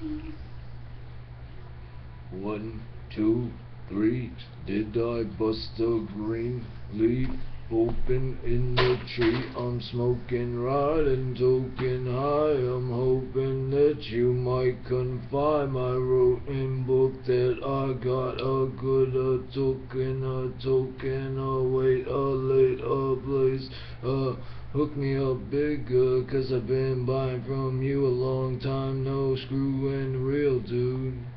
1, 2, 3. Did I bust a green leaf open in the tree? I'm smoking, riding, token high. I'm hoping that you might confide my wrote in book that I got a good token, wait, late, place, hook me up bigger, 'cause I've been buying from you a long time, no screwing real, dude.